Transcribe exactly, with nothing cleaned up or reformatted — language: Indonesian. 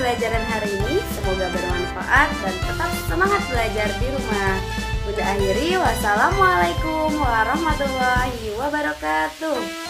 pembelajaran hari ini. Semoga bermanfaat dan tetap semangat belajar di rumah. Bunda akhiri, wassalamualaikum warahmatullahi wabarakatuh.